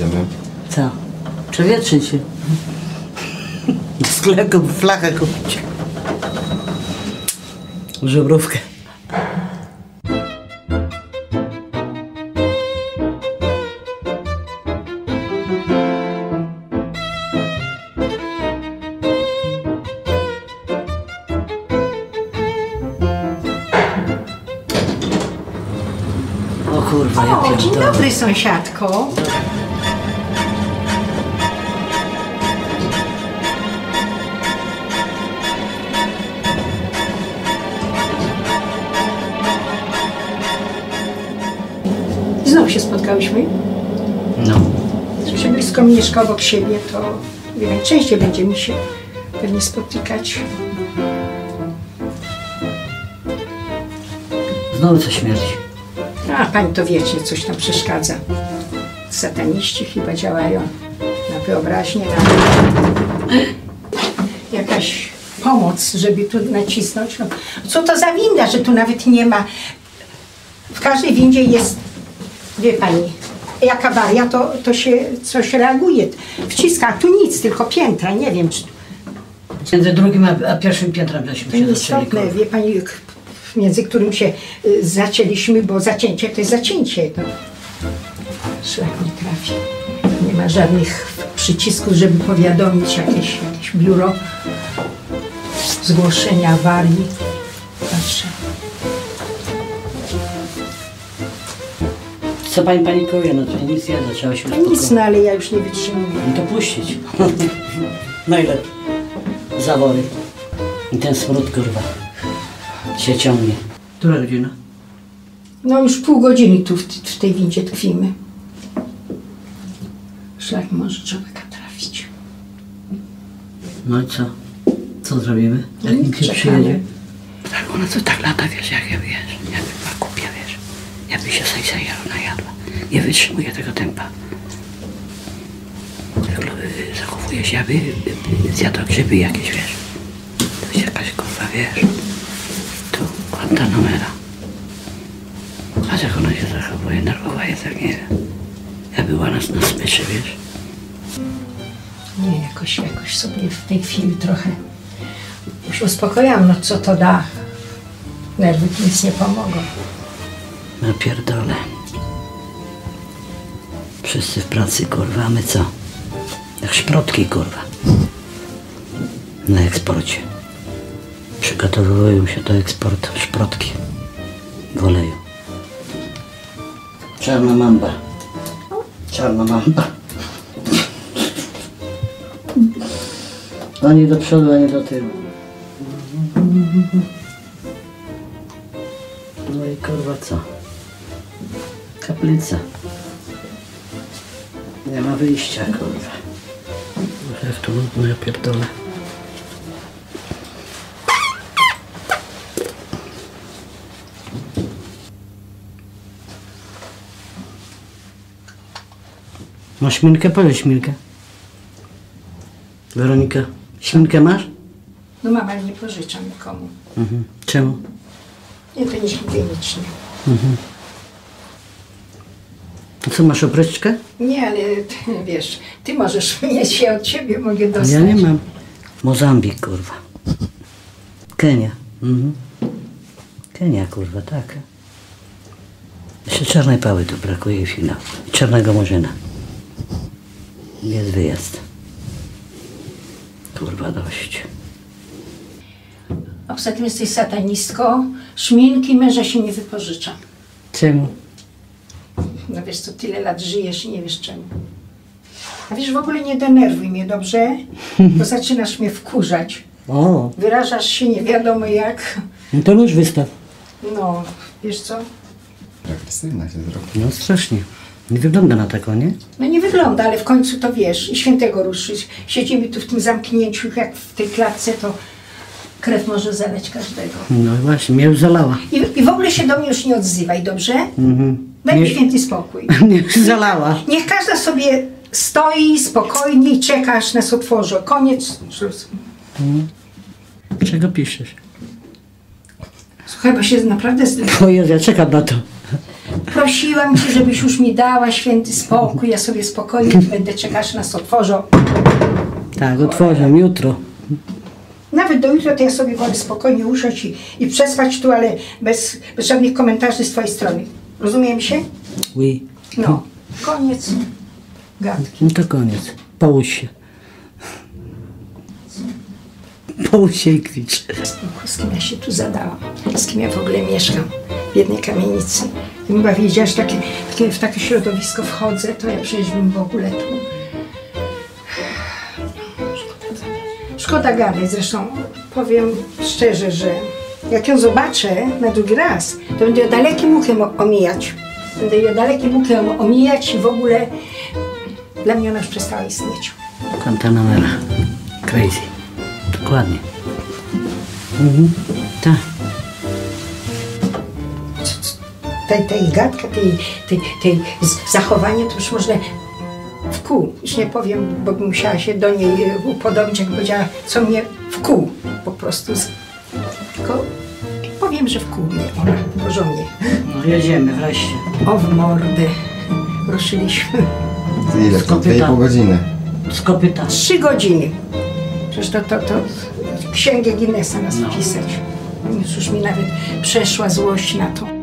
jedziemy? Co? Przewietrzyć się. Do sklepu flachę kupić. Żubrówkę. O kurwa, ja pierdolę. Dzień dobry, sąsiadko. Znowu się spotkałyśmy. No. Że blisko mieszka obok siebie, to nie wiem, częściej będziemy się pewnie spotykać. Znowu co śmierci. A pani to wiecie, coś tam przeszkadza. Sataniści chyba działają na wyobraźnię, na jakaś pomoc, żeby tu nacisnąć. No, co to za winda, że tu nawet nie ma. W każdej windzie jest, wie pani, jak awaria, to się coś reaguje. Wciska, a tu nic, tylko piętra, nie wiem czy... Między drugim a pierwszym piętrem żeśmy To się zaczęli. nieistotne, wie pani, między którym się zacięliśmy, bo zacięcie to jest zacięcie. No. Szlak nie trafi. Nie ma żadnych przycisków, żeby powiadomić jakieś biuro zgłoszenia awarii. Patrzę. Co pani panikuje? No to nic nie zaczęła się uspokoić. Nic, no ale ja już nie wytrzymuję. No to puścić. Najlepiej. Zawory. I ten smród, kurwa, się ciągnie. Która godzina? No już pół godziny tu w tej windzie tkwimy. Szlak może człowieka trafić. No i co? Co zrobimy? Jak nikt się Czekamy. przyjedzie? Tak, ona to tak lata, wiesz, jak ja wiesz. Ja bym kupię, wiesz. Ja bym się sejsajero najadła. Nie wytrzymuję tego tempa. Zachowuje się, aby zjadła grzyby jakieś, wiesz. To jest jakaś kurwa, wiesz. Tu, ładna numera. Patrz jak ona się zachowuje, nerwowa jest, jak nie wiem. Ja była na smyczy, wiesz. Nie, jakoś sobie w tej chwili trochę już uspokojam, no co to da? Nerwy nic nie pomogą. No pierdolę. Wszyscy w pracy, kurwa, a my co? Jak szprotki, kurwa. Na eksporcie. Przygotowują się do eksportu szprotki w oleju. Czarna mamba. Czarna mamba. Ani do przodu, ani do tyłu. No i kurwa co? Kaplica. Nie ma wyjścia, kurwa. Jak to nudno, ja pierdolę. Masz szminkę? Powiedz szminkę. Weronika, szminkę masz? No mama, ale nie pożyczam nikomu. Mhm. Czemu? Nie, to nie higienicznie. A co, masz opryczkę? Nie, ale wiesz, ty możesz mieć, ja od ciebie mogę dostać. Ja nie mam. Mozambik, kurwa. Kenia. Kenia, kurwa, tak. Jeszcze czarnej pały tu brakuje i finał. I czarnego murzyna. Jest wyjazd. Kurwa, dość. A poza tym jesteś satanistką, szminki męża się nie wypożycza. Czemu? No wiesz co, tyle lat żyjesz i nie wiesz czemu. A wiesz, w ogóle nie denerwuj mnie, dobrze? Bo zaczynasz mnie wkurzać. O, Wyrażasz się nie wiadomo jak. no to nóż wystaw. No, wiesz co? Agresywna się zrobi. No strasznie. Nie wygląda na taką, nie? No nie wygląda, ale w końcu to wiesz. I świętego ruszyć. Siedzimy tu w tym zamknięciu, jak w tej klatce, to krew może zaleć każdego. No właśnie, mnie już zalała. I w ogóle się do mnie już nie odzywaj, dobrze? Daj mi Nie- święty spokój. Mnie już zalała. Niech każda sobie stoi spokojnie i czeka, aż nas otworzy. Koniec. Szluz. Czego piszesz? Słuchaj, bo się naprawdę... O Jezu, ja czekam na to. Prosiłam cię, żebyś już mi dała święty spokój. Ja sobie spokojnie będę czekać, aż nas otworzą. Tak, otworzę jutro. Nawet do jutra to ja sobie wolę spokojnie usiąść i przespać tu, ale bez żadnych komentarzy z twojej strony. Rozumiem się? Oui. No, koniec gadki. No to koniec. Połóż się. Połóż się i kwicz. Z kim ja się tu zadałam? Z kim ja w ogóle mieszkam? W jednej kamienicy. Gdybym chyba wiedziała, że w takie środowisko wchodzę, to ja przecież bym w ogóle tu... Szkoda gadać. Zresztą powiem szczerze, że jak ją zobaczę na drugi raz, to będę ją dalekim uchem omijać. Będę ją dalekim uchem omijać i w ogóle dla mnie ona już przestała istnieć. Guantanamera. Crazy. Dokładnie. Tak. Tej gadka, tej zachowanie to już można w kół. Już nie powiem, bo bym musiała się do niej upodobnić, jak powiedziała, co mnie w kół po prostu. Tylko powiem, że w kół mnie ona porządnie. No jedziemy wreszcie. O w mordę. Ruszyliśmy. Ile to? 2,5 godziny. Z kopyta. 3 godziny. Przecież to księgę Guinnessa nas wpisać. Już mi nawet przeszła złość na to.